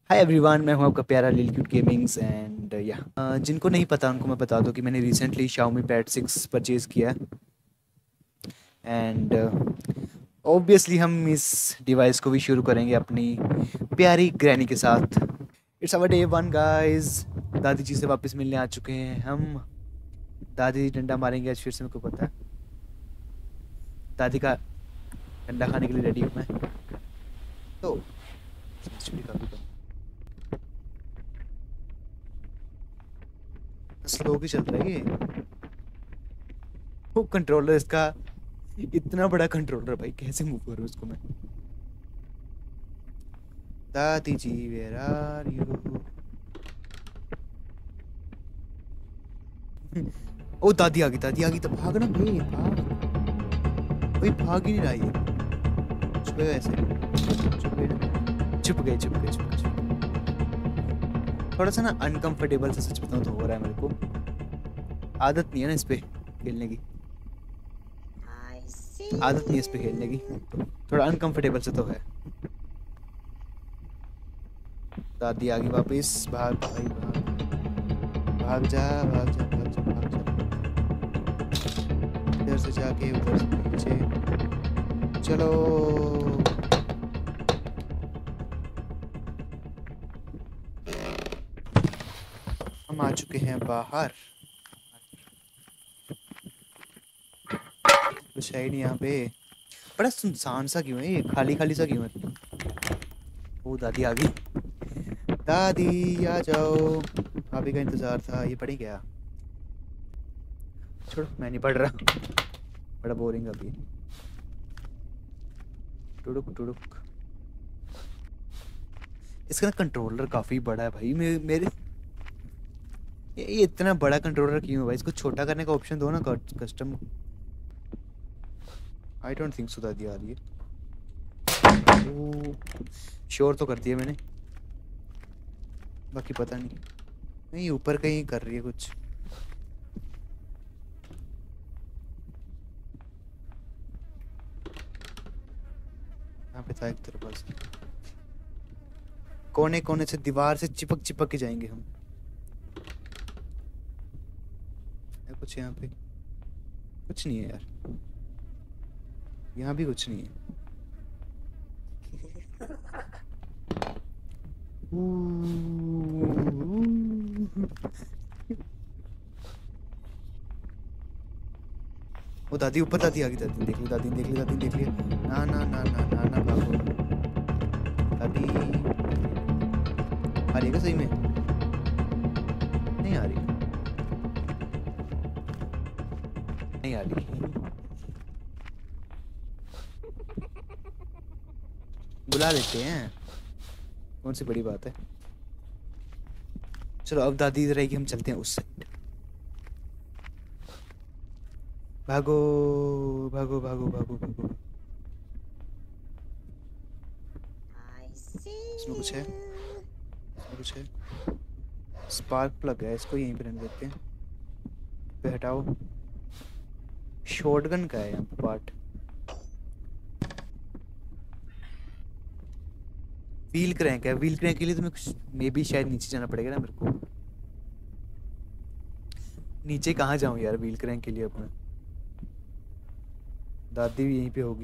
Hi everyone, मैं हूं आपका प्यारा लिल क्यूट गेमिंग्स एंड या जिनको नहीं पता उनको मैं बता दूं कि मैंने रिसेंटली Xiaomi Pad 6 परचेज़ किया एंड ऑब्वियसली हम इस डिवाइस को भी शुरू करेंगे अपनी प्यारी ग्रैनी के साथ। It's our day one guys. दादी जी से वापस मिलने आ चुके हैं हम। दादी डंडा मारेंगे आज फिर से, मेरे को पता है। दादी का डंडा खाने के लिए रेडी हूँ मैं। तो काफ़ी कम स्लो भी चल रहा है ये। वो कंट्रोलर इसका इतना बड़ा कंट्रोलर, भाई कैसे मूव करूँ उसको मैं। दादी जी वेयर आर यू। ओ दादी आ गई, दादी आ गई। तो भागना भाई, भाग। भाई भाग ही नहीं रहा ये। छुप गए ऐसे। छुप गए, छुप गए, छुप गए, छुप गए, छुप गए। थोड़ा सा ना अनकंफर्टेबल से सच बताऊं तो हो रहा है मेरे को। आदत नहीं है ना इस पे खेलने की। आदत नहीं है इस पे खेलने की, तो थोड़ा अनकंफर्टेबल से तो है। दादी आ गई वापस। भाग भाई भाग। भाग जा, भाग जा, भाग जा, भाग जा। इधर से जाके उधर से नीचे चलो। हम आ चुके हैं बाहर। कुछ है ही नहीं यहाँ पे। बड़ा सुनसान सा क्यों है ये, खाली खाली सा क्यों है। वो दादी आ गई। दादी आ जाओ। भाभी का इंतजार था। ये पढ़ी क्या? छोड़ो, मैं नहीं पढ़ रहा। बड़ा बोरिंग अभी। टुडुक टुडुक। इसका ना कंट्रोलर काफी बड़ा है भाई। मेरे ये इतना बड़ा कंट्रोलर क्यों है भाई? इसको छोटा करने का ऑप्शन दो ना, custom. I don't think so दादी आ रही है। श्योर तो कर दिया मैंने, बाकी पता नहीं। नहीं, ऊपर कहीं कर रही है कुछ। यहाँ पे था एक दरवाजा। कोने कोने से दीवार से चिपक चिपक के जाएंगे हम। है कुछ यहाँ पे? कुछ नहीं है यार। यहाँ भी कुछ नहीं है। वो दादी ऊपर, दादी आ गई। दादी देख ली, दादी देख ली, दादी देख ली। ना ना ना ना ना ना, भागो। दादी आ रही है क्या सही में? नहीं आ रही, नहीं आ रही। बुला लेते हैं, कौन सी बड़ी बात है। चलो अब दादी इधर आएगी, हम चलते हैं उस साइड। भागो भागो भागो भागो भागो। इसमें कुछ है, इसमें कुछ है। स्पार्क प्लग है, इसको यहीं पे रहने देते हैं। पे हटाओ। शॉटगन का है यहाँ पे पार्ट। व्हील क्रैंक है। व्हील क्रैंक के लिए तो मैं कुछ मे बी शायद नीचे जाना पड़ेगा ना मेरे को। नीचे कहाँ जाऊँ यार व्हील क्रैंक के लिए अपना। दादी भी यहीं पे होगी।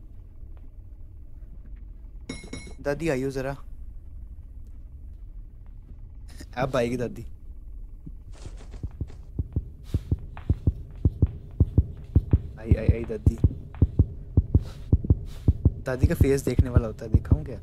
दादी आइयो जरा। अब आएगी दादी। आई आई आई दादी। दादी का फेस देखने वाला होता है, देखा हूँ क्या?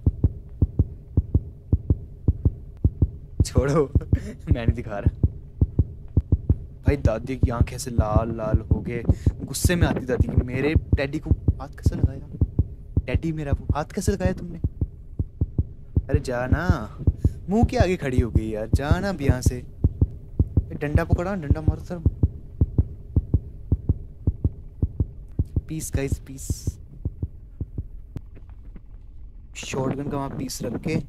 छोड़ो। मैं नहीं दिखा रहा। भाई दादी की आंखें ऐसे लाल लाल हो गए। गुस्से में आती दादी की। मेरे डैडी को हाथ कैसे लगाया? डैडी मेरा वो हाथ कैसे लगाया तुमने? अरे जाना। मुंह के आगे खड़ी हो गई यार, जाना अब यहाँ से। डंडा पकड़ा, डंडा मारो sir. Peace guys, peace. Shotgun का वहां पीस रख के।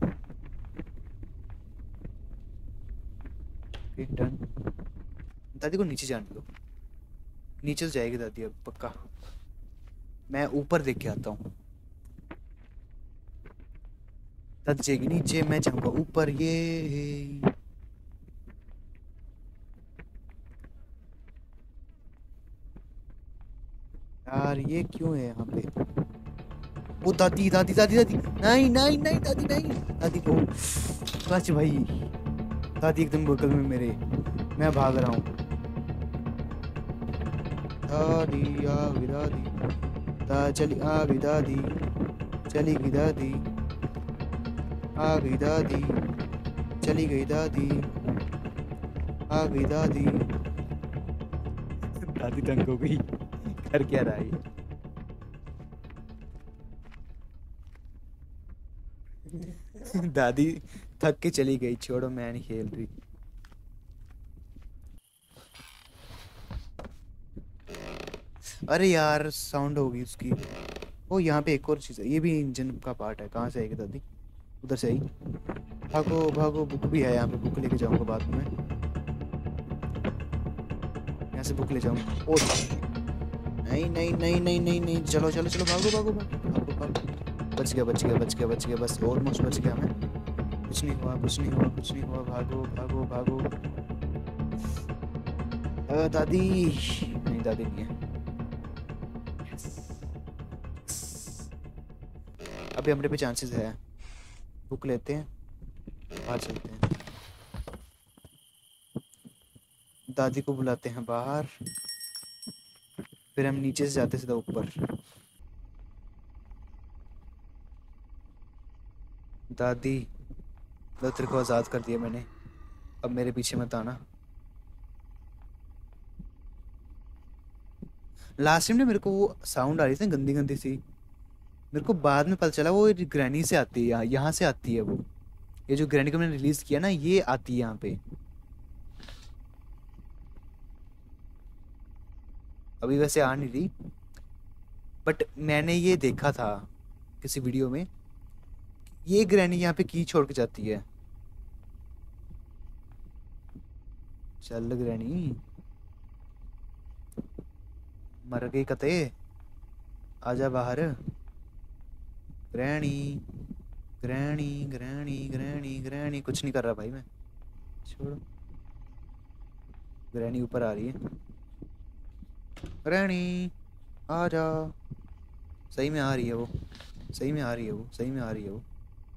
डन। दादी को नीचे जाने दो। नीचे तो जाएगी दादी अब पक्का। मैं ऊपर देख के आता हूँ। दादी जाएगी नीचे, मैं जाऊंगा ऊपर। ये यार ये क्यों है यहाँ पे? वो दादी दादी दादी दादी, नहीं नहीं नहीं दादी नहीं, दादी को सच भाई, दादी एकदम बगल में मेरे, मैं भाग रहा हूँ। दादी आ गई दादी, चली आ गई दादी, चली गई दादी, आ गई दादी, चली गई दादी, आ गई दादी। दादी तंग हो गई, कर क्या रहा है? दादी थक के चली गई, छोड़ो मैं नहीं खेल रही। अरे यार साउंड होगी उसकी। ओ यहाँ पे एक और चीज़ है, ये भी इंजन का पार्ट है। कहाँ से आएगी दादी? उधर से आई। भागो भागो, बुक भी है यहाँ पे, बुक लेके जाऊंगा बाद में। यहाँ से बुक ले जाऊंगा। ओ नहीं नहीं नहीं नहीं नहीं नहीं, चलो चलो चलो, भागो भागो भागो भागो भागो। बच गया बच गया बच गया बच गया, बस ऑलमोस्ट बच गया मैं। कुछ नहीं हुआ कुछ नहीं हुआ कुछ नहीं हुआ, भागो भागो भागो। दादी नहीं, दादी नहीं है। अभी हमारे पे चांसेस है। बुक लेते हैं, बाहर चलते हैं, दादी को बुलाते हैं बाहर, फिर हम नीचे से जाते सीधा ऊपर। दादी, लो तेरे को आज़ाद कर दिया मैंने, अब मेरे पीछे मत आना। लास्ट टाइम ने मेरे को वो साउंड आ रही थी ना, गंदी गंदी सी, मेरे को बाद में पता चला वो ग्रैनी से आती है, यहाँ से आती है वो। ये जो ग्रैनी को मैंने रिलीज किया ना, ये आती है यहाँ पे। अभी वैसे आ नहीं रही, बट मैंने ये देखा था किसी वीडियो में, ये ग्रैनी यहाँ पे की छोड़ के जाती है। चल ग्रैनी, मर गई कते, आजा बाहर। Granny granny granny granny granny, कुछ नहीं कर रहा भाई मैं, छोड़ो। ग्रैनी ऊपर आ रही है। ग्रैनी आजा, सही में आ रही है वो, सही में आ रही है वो, सही में आ रही है वो,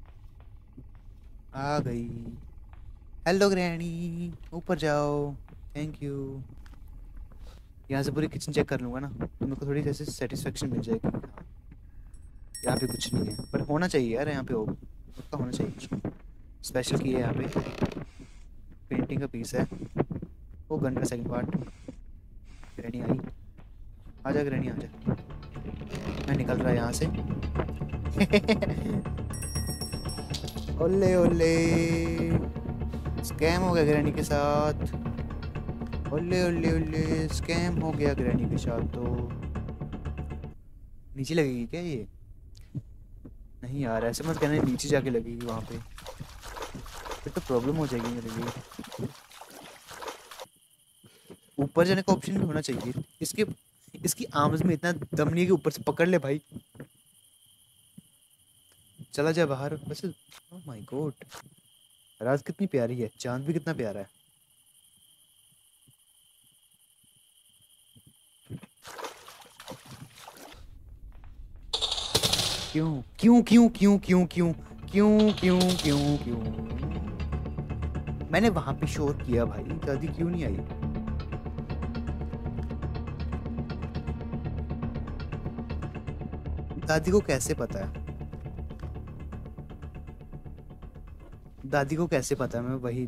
आ गई। हेलो ग्रैनी, ऊपर जाओ, थैंक यू। यहाँ से पूरी किचन चेक कर लूँगा ना, तो मेरे को थोड़ी जैसे सेटिस्फेक्शन मिल जाएगी। हाँ, यहाँ पे कुछ नहीं है, पर होना चाहिए यार, यहाँ पे हो पक्का होना चाहिए कुछ स्पेशल की है यहाँ पे। पेंटिंग का पीस है, वो गन का सेकंड पार्ट। ग्रैनी आई, आजा ग्रैनी आजा, मैं निकल रहा है यहाँ से। ओले ओले, स्कैम हो गया ग्रैनी के साथ। ओले ओले ओले, स्कैम हो गया ग्रैनी के साथ। तो नीचे लगेगी क्या ये? नहीं यार ऐसे मत कहना, नीचे जाके लगेगी वहाँ पे, फिर तो प्रॉब्लम हो जाएगी मेरे लिए। ऊपर जाने का ऑप्शन भी होना चाहिए इसके। इसकी आर्म्स में इतना दम नहीं है कि ऊपर से पकड़ ले भाई। चला जा बाहर बस। ओह माय गॉड, रात कितनी प्यारी है, चांद भी कितना प्यारा है। क्यों क्यों क्यों क्यों क्यों क्यों क्यों क्यों क्यों क्यों? मैंने वहां पे शोर किया भाई, दादी क्यों नहीं आई? दादी को कैसे पता है? दादी को कैसे पता है? मैं वही,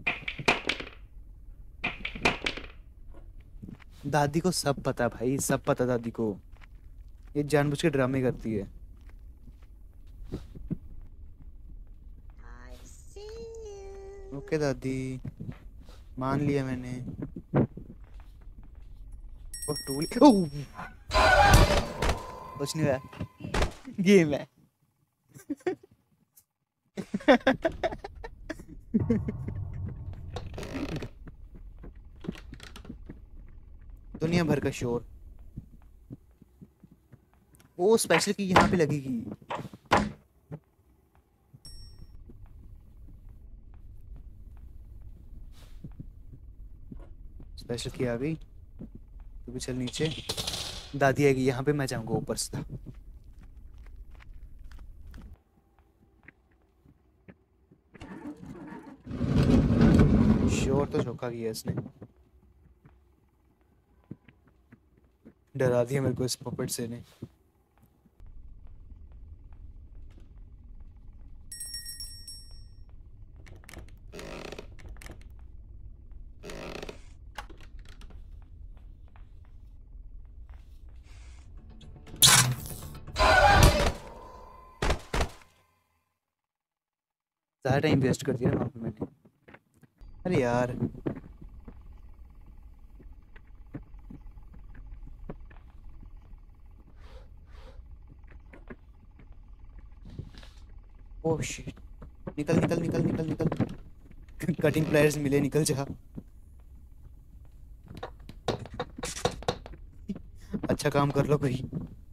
दादी को सब पता भाई, सब पता दादी को, ये जानबूझ के ड्रामे करती है। ओके दादी, मान लिया मैंने। ओह टूल, ओह कुछ नहीं हुआ, गेम है। दुनिया भर का शोर, वो स्पेशल की यहाँ पे लगेगी। स्पेशल की आ गई। तू भी चल नीचे। दादी आएगी यहाँ पे, मैं जाऊँगा ऊपर से। शोर तो झोंका किया इसने, डरा दिया मेरे को इस पपेट से ने। ज़्यादा टाइम वेस्ट कर दिया वहाँ पे मैंने। अरे यार ओह शिट, निकल निकल निकल निकल निकल। कटिंग प्लेयर्स मिले, निकल जा। अच्छा काम कर लो कोई।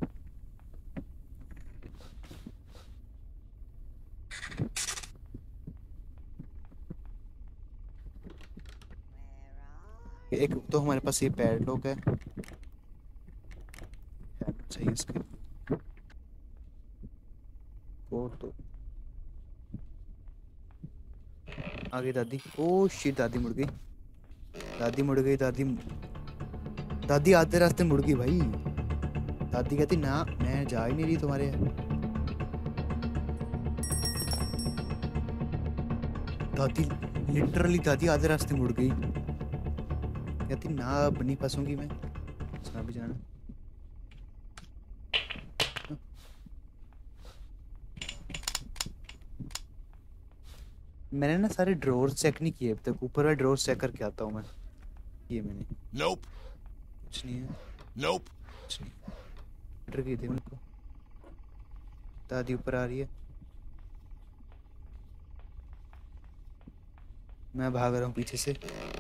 एक तो हमारे पास ये पैडलॉक है, चाहिए इसके तो। आगे दादी, ओ शिट दादी मुड़ गई, दादी मुड़ गई, दादी दादी आधे रास्ते मुड़ गई भाई। दादी कहती ना मैं जा ही नहीं रही तुम्हारे। दादी लिटरली दादी आधे रास्ते मुड़ गई, कहती ना अब नहीं फंसूंगी मैं, सुना भी जाना। मैंने ना सारे ड्रॉर्स चेक नहीं किए अब तक, ऊपर वाले ड्रॉर्स चेक करके आता हूँ मैं। ये मैंने Nope. कुछ नहीं है, Nope. कुछ नहीं। डर गई थी उनको। दादी ऊपर आ रही है, मैं भाग रहा हूँ पीछे से।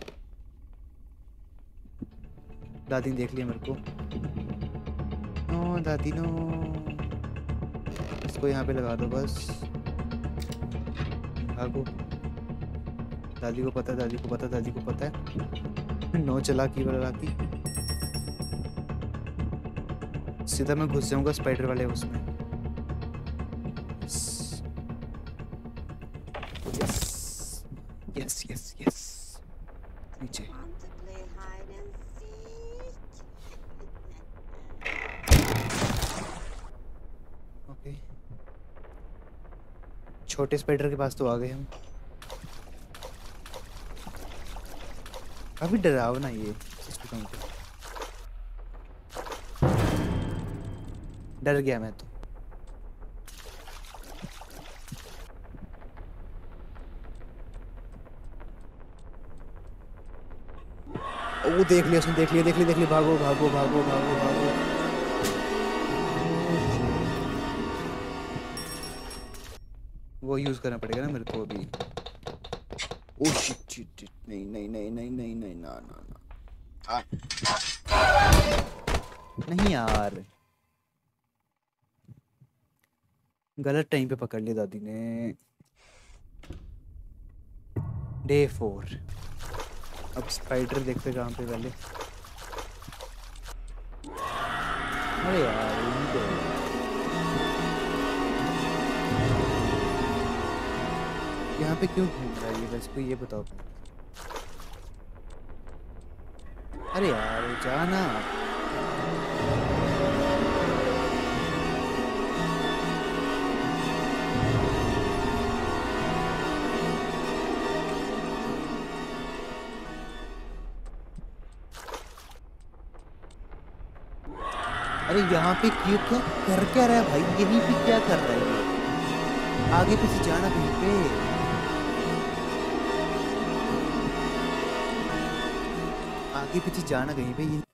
दादी ने देख लिया मेरे को। नो दादी नो, इसको यहाँ पे लगा दो बस, भागो। दादी को पता है, दादी को पता है, दादी को पता है। नो चालाकी वाला, सीधा मैं घुस जाऊंगा स्पाइडर वाले उसमें। यस यस यस यस, नीचे। ओके, छोटे स्पाइडर के पास तो आ गए हम। काफी डरावना ये, सच बताऊं तो डर गया मैं तो। वो देख लिया उसने, देख लिया देख लिया देख लिया, भागो भागो भागो भागो भागो। वो यूज करना पड़ेगा ना मेरे को अभी। ओह शिट शिट, नहीं नहीं नहीं नहीं नहीं नहीं, ना ना ना, नहीं यार, गलत टाइम पे पकड़ लिया दादी ने। डे 4, अब स्पाइडर देखते कहाँ पे पहले। अरे यार यहाँ पे क्यों घूम रहा है ये, बस कोई ये बताओ। अरे यार जाना। अरे यहाँ पे क्यों, क्या कर क्या रहा है भाई, यहीं पे क्या कर रहा है ये? आगे पीछे जाना कहीं पे, आगे पीछे जाना कहीं पे। ये